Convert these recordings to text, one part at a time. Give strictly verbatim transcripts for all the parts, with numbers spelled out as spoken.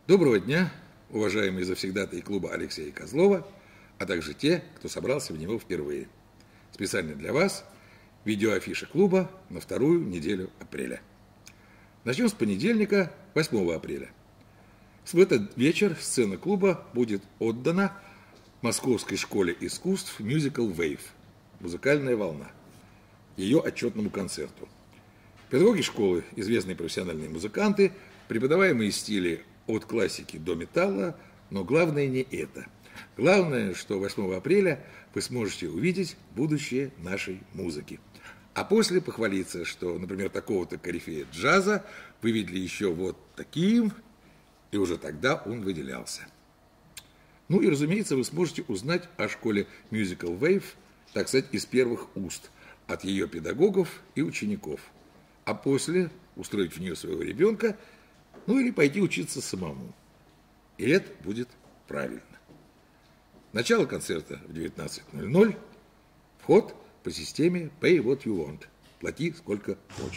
Доброго дня, уважаемые завсегдатаи клуба Алексея Козлова, а также те, кто собрался в него впервые. Специально для вас видеоафиша клуба на вторую неделю апреля. Начнем с понедельника, восьмого апреля. В этот вечер сцена клуба будет отдана Московской школе искусств Musical Wave «Музыкальная волна», ее отчетному концерту. Педагоги школы – известные профессиональные музыканты, преподаваемые стили от классики до металла, но главное не это. Главное, что восьмого апреля вы сможете увидеть будущее нашей музыки. А после похвалиться, что, например, такого-то корифея джаза вы видели еще вот таким, и уже тогда он выделялся. Ну и, разумеется, вы сможете узнать о школе Musical Wave, так сказать, из первых уст, от ее педагогов и учеников. А после устроить в нее своего ребенка, ну или пойти учиться самому. И это будет правильно. Начало концерта в девятнадцать ноль ноль. Вход по системе Pay What You Want. Плати сколько хочешь.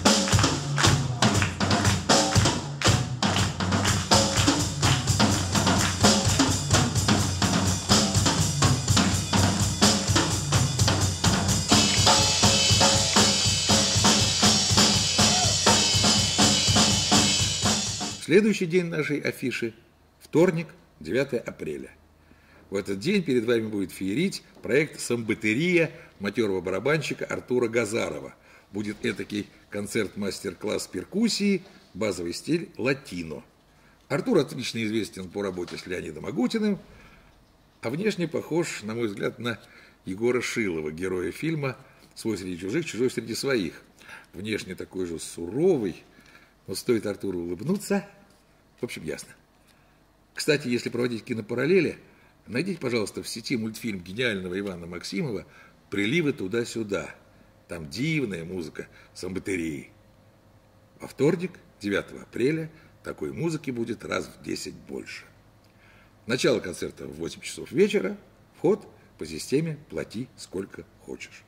Следующий день нашей афиши – вторник, девятое апреля. В этот день перед вами будет феерить проект «Самбатерия» матерого барабанщика Артура Газарова. Будет этакий концерт-мастер-класс перкуссии, базовый стиль латино. Артур отлично известен по работе с Леонидом Агутиным, а внешне похож, на мой взгляд, на Егора Шилова, героя фильма «Свой среди чужих, чужой среди своих». Внешне такой же суровый, но стоит Артуру улыбнуться. В общем, ясно. Кстати, если проводить кинопараллели, найдите, пожалуйста, в сети мультфильм гениального Ивана Максимова «Приливы туда-сюда». Там дивная музыка самбатерии. Во вторник, девятого апреля, такой музыки будет раз в десять больше. Начало концерта в восемь часов вечера. Вход по системе «Плати сколько хочешь».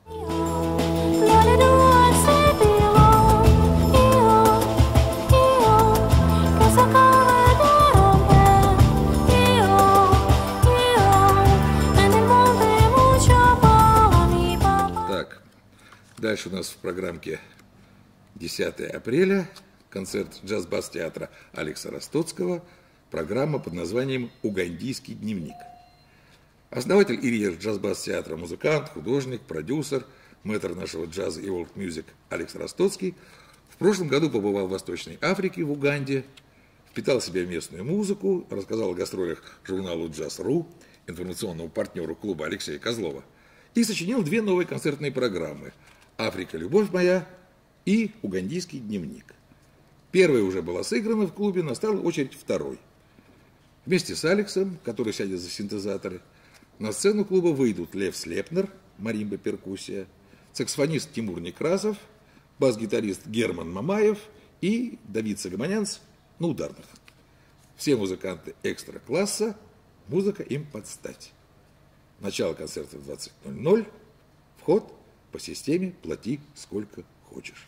Дальше у нас в программке десятое апреля, концерт джаз-бас-театра Алекса Ростоцкого, программа под названием «Угандийский дневник». Основатель и лидер джаз-бас-театра, музыкант, художник, продюсер, мэтр нашего джаза и волк-мюзик Алекс Ростоцкий в прошлом году побывал в Восточной Африке, в Уганде, впитал в себя местную музыку, рассказал о гастролях журналу «Джаз точка ру», информационному партнеру клуба Алексея Козлова, и сочинил две новые концертные программы «Африка, любовь моя» и «Угандийский дневник». Первая уже была сыграна в клубе, настала очередь второй. Вместе с Алексом, который сядет за синтезаторы, на сцену клуба выйдут Лев Слепнер, маримба, перкуссия, саксофонист Тимур Некрасов, бас-гитарист Герман Мамаев и Давид Сагаманянц на ударных. Все музыканты экстра-класса, музыка им под стать. Начало концерта в двадцать ноль ноль. Вход по системе «Плати сколько хочешь».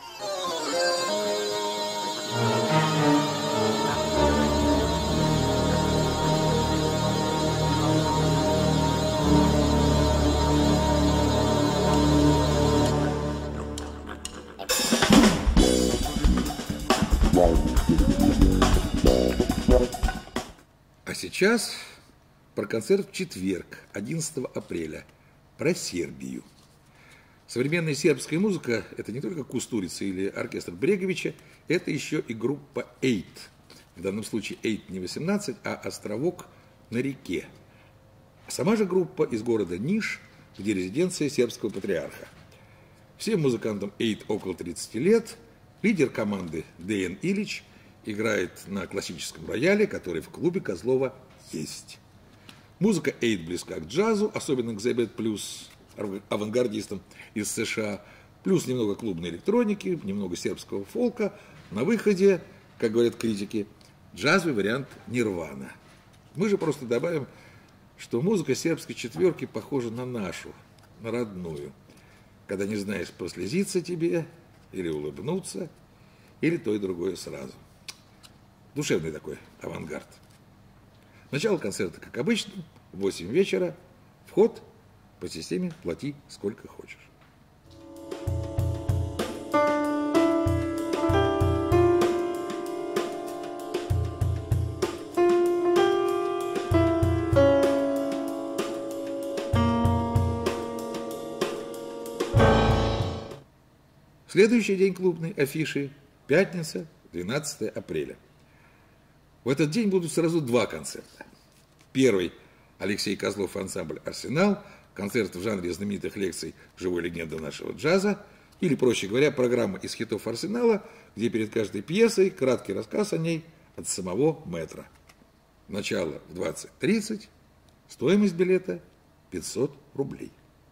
А сейчас про концерт в четверг, одиннадцатого апреля, про Сербию. Современная сербская музыка – это не только Кустурица или оркестр Бреговича, это еще и группа «Эйт». В данном случае «Эйт» не восемнадцать, а «Островок на реке». Сама же группа из города Ниш, где резиденция сербского патриарха. Всем музыкантам «Эйт» около тридцати лет. Лидер команды Деян Илич играет на классическом рояле, который в клубе Козлова есть. Музыка «Эйт» близка к джазу, особенно к The Bad Blues, авангардистам из США, плюс немного клубной электроники, немного сербского фолка. На выходе, как говорят критики, джазовый вариант Нирвана. Мы же просто добавим, что музыка сербской четверки похожа на нашу, на родную. Когда не знаешь, прослезиться тебе или улыбнуться, или то и другое сразу. Душевный такой авангард. Начало концерта, как обычно, в восемь вечера. Вход по системе «Плати сколько хочешь». Следующий день клубной афиши – пятница, двенадцатое апреля. В этот день будут сразу два концерта. Первый – Алексей Козлов ансамбль «Арсенал», концерт в жанре знаменитых лекций живой легенды нашего джаза, или, проще говоря, программа из хитов «Арсенала», где перед каждой пьесой краткий рассказ о ней от самого мэтра. Начало в двадцать тридцать, стоимость билета – пятьсот рублей.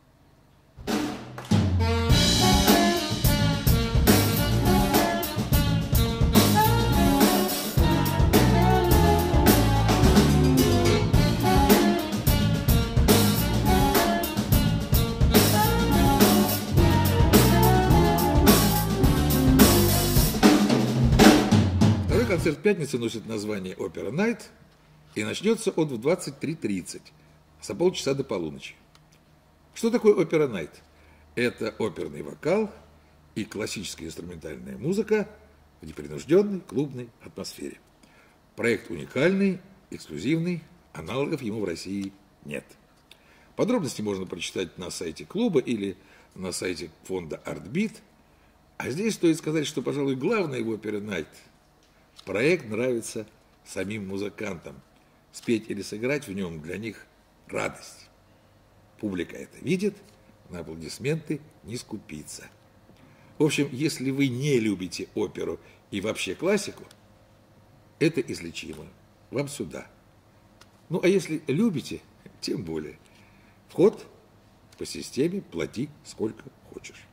Концерт пятницы носит название «Опера Найт», и начнется он в двадцать три тридцать, за полчаса до полуночи. Что такое «Опера Найт»? Это оперный вокал и классическая инструментальная музыка в непринужденной клубной атмосфере. Проект уникальный, эксклюзивный, аналогов ему в России нет. Подробности можно прочитать на сайте клуба или на сайте фонда «Артбит». А здесь стоит сказать, что, пожалуй, главное в «Опере Найт» проект нравится самим музыкантам. Спеть или сыграть в нем для них радость. Публика это видит, на аплодисменты не скупится. В общем, если вы не любите оперу и вообще классику, это излечимо. Вам сюда. Ну, а если любите, тем более. Вход по системе «Плати сколько хочешь».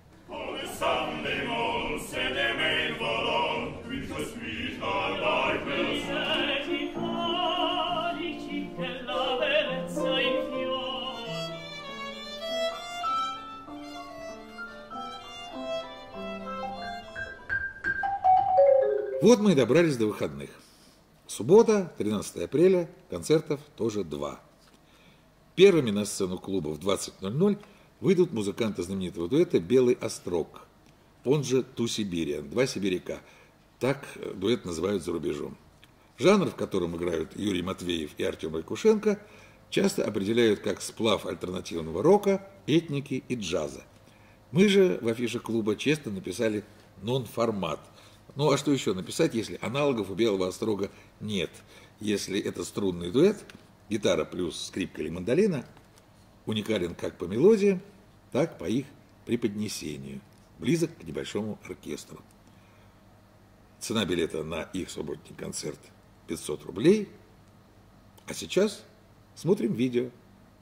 Вот мы и добрались до выходных. Суббота, тринадцатое апреля, концертов тоже два. Первыми на сцену клуба в двадцать ноль ноль выйдут музыканты знаменитого дуэта «Белый острог», он же «Ту Сибириан», «Два сибиряка». Так дуэт называют за рубежом. Жанр, в котором играют Юрий Матвеев и Артем Райкушенко, часто определяют как сплав альтернативного рока, этники и джаза. Мы же в афише клуба честно написали «нон-формат». Ну а что еще написать, если аналогов у «Белого острога» нет? Если это струнный дуэт, гитара плюс скрипка или мандолина, уникален как по мелодии, так по их преподнесению, близок к небольшому оркестру. Цена билета на их субботний концерт пятьсот рублей. А сейчас смотрим видео.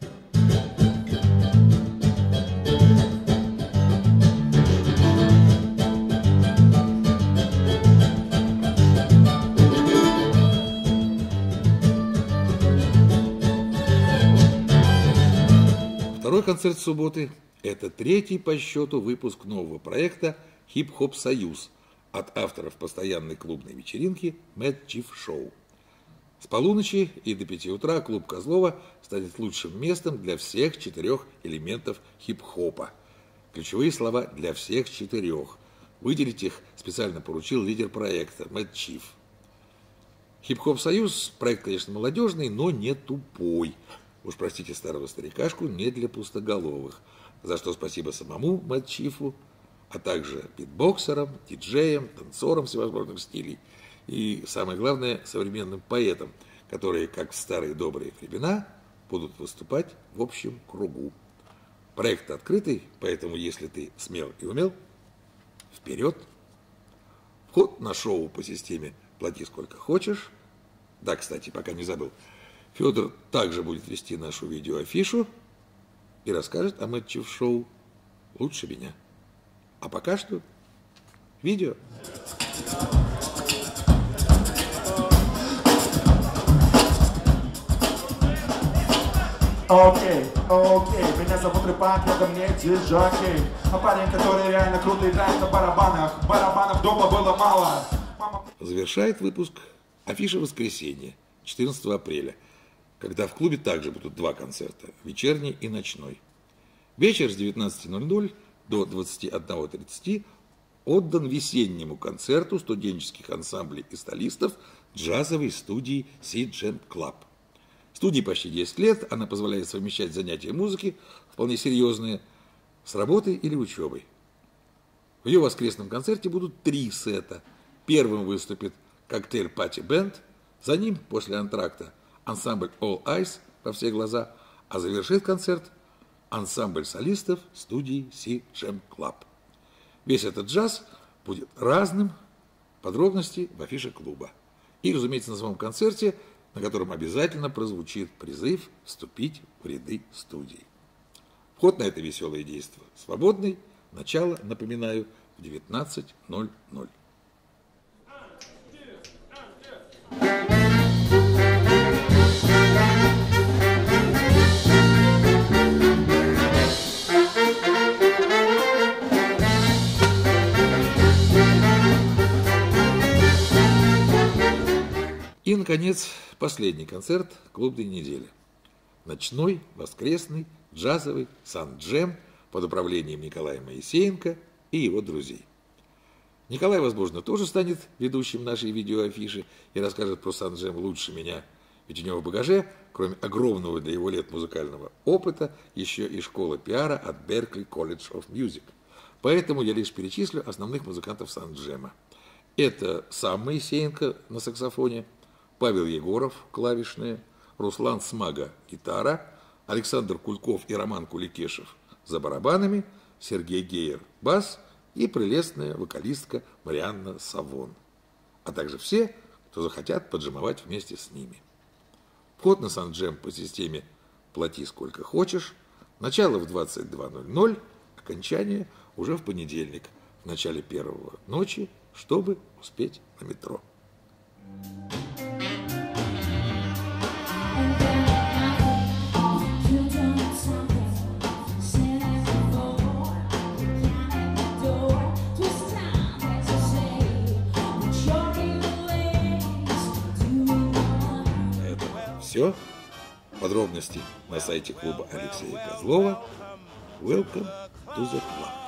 Второй концерт субботы – это третий по счету выпуск нового проекта «Хип-хоп Союз» от авторов постоянной клубной вечеринки Mad Chief Show. С полуночи и до пяти утра клуб Козлова станет лучшим местом для всех четырех элементов хип-хопа. Ключевые слова «для всех четырех». Выделить их специально поручил лидер проекта Mad Chief. «Хип-хоп Союз» – проект, конечно, молодежный, но не тупой. Уж простите старого старикашку, не для пустоголовых. За что спасибо самому Mad Chief'у, а также битбоксерам, диджеям, танцорам всевозможных стилей и, самое главное, современным поэтам, которые, как в старые добрые времена, будут выступать в общем кругу. Проект открытый, поэтому, если ты смел и умел, вперед! Вход на шоу по системе «Плати сколько хочешь». Да, кстати, пока не забыл, Федор также будет вести нашу видеоафишу и расскажет о Mad Chief Show лучше меня. А пока что видео. Окей, окей, меня зовут Рыбак, рядом мне диджокей. А парень, который реально круто играет на барабанах, барабанов дома было мало. Мама... Завершает выпуск Афиша воскресенье, четырнадцатого апреля, когда в клубе также будут два концерта, вечерний и ночной. Вечер с девятнадцати ноль-ноль до двадцати одного тридцати отдан весеннему концерту студенческих ансамблей и солистов джазовой студии Sea Jam Club. Студии почти десять лет, она позволяет совмещать занятия музыки, вполне серьезные, с работой или учебой. В ее воскресном концерте будут три сета. Первым выступит коктейль Пати Бенд, за ним, после антракта, ансамбль All Eyes во все глаза, а завершит концерт ансамбль солистов студии Sea Jam Club. Весь этот джаз будет разным, подробности в афише клуба. И, разумеется, на самом концерте, на котором обязательно прозвучит призыв вступить в ряды студии. Вход на это веселое действо свободный. Начало, напоминаю, в девятнадцать ноль-ноль. И, наконец, последний концерт клубной недели. Ночной, воскресный, джазовый сан-джем под управлением Николая Моисеенко и его друзей. Николай, возможно, тоже станет ведущим нашей видеоафиши и расскажет про сан-джем лучше меня, ведь у него в багаже, кроме огромного для его лет музыкального опыта, еще и школа пиара от Berklee College of Music. Поэтому я лишь перечислю основных музыкантов сан-джема. Это сам Моисеенко на саксофоне, Павел Егоров, клавишные, Руслан Смага, гитара, Александр Кульков и Роман Куликешев за барабанами, Сергей Гейер, бас и прелестная вокалистка Марианна Савон, а также все, кто захотят поджимовать вместе с ними. Вход на сан-джем по системе «Плати сколько хочешь», начало в двадцать два ноль-ноль, окончание уже в понедельник, в начале первого ночи, чтобы успеть на метро. Все. Подробности на сайте клуба Алексея Козлова. Welcome to the club.